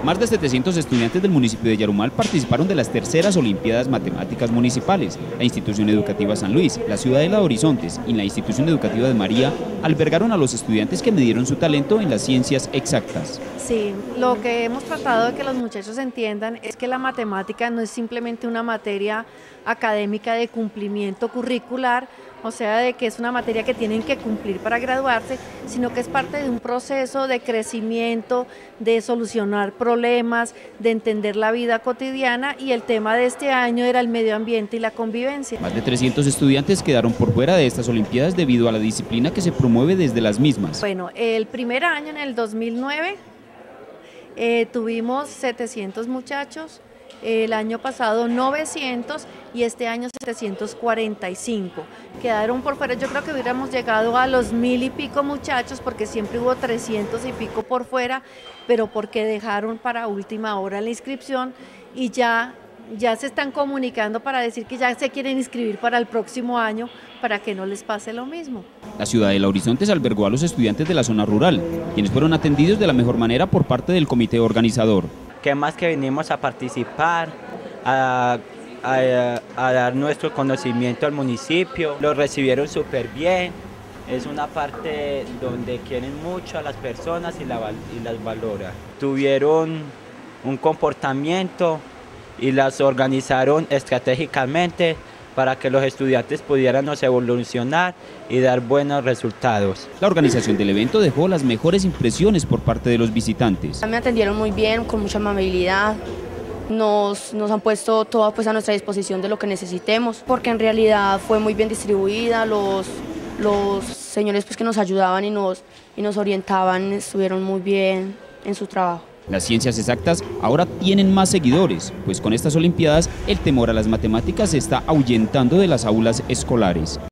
Más de 700 estudiantes del municipio de Yarumal participaron de las terceras Olimpiadas Matemáticas Municipales. La institución educativa San Luis, la Ciudadela de Horizontes y la institución educativa de María albergaron a los estudiantes que midieron su talento en las ciencias exactas. Sí, lo que hemos tratado de que los muchachos entiendan es que la matemática no es simplemente una materia académica de cumplimiento curricular, o sea, de que es una materia que tienen que cumplir para graduarse, sino que es parte de un proceso de crecimiento, de solucionar problemas, de entender la vida cotidiana, y el tema de este año era el medio ambiente y la convivencia. Más de 300 estudiantes quedaron por fuera de estas Olimpiadas debido a la disciplina que se promueve desde las mismas. Bueno, el primer año, en el 2009, tuvimos 700 muchachos, el año pasado 900 y este año 745. Quedaron por fuera, yo creo que hubiéramos llegado a los 1000 y pico muchachos porque siempre hubo 300 y pico por fuera, pero porque dejaron para última hora la inscripción y ya se están comunicando para decir que ya se quieren inscribir para el próximo año para que no les pase lo mismo. La Ciudadela Horizontes albergó a los estudiantes de la zona rural, quienes fueron atendidos de la mejor manera por parte del comité organizador. Que más que venimos a participar, a dar nuestro conocimiento al municipio, lo recibieron súper bien. Es una parte donde quieren mucho a las personas y las valoran. Tuvieron un comportamiento y las organizaron estratégicamente para que los estudiantes pudieran evolucionar y dar buenos resultados. La organización del evento dejó las mejores impresiones por parte de los visitantes. Me atendieron muy bien, con mucha amabilidad, nos han puesto todo a nuestra disposición de lo que necesitemos, porque en realidad fue muy bien distribuida, los señores que nos ayudaban y nos orientaban estuvieron muy bien en su trabajo. Las ciencias exactas ahora tienen más seguidores, pues con estas Olimpiadas el temor a las matemáticas se está ahuyentando de las aulas escolares.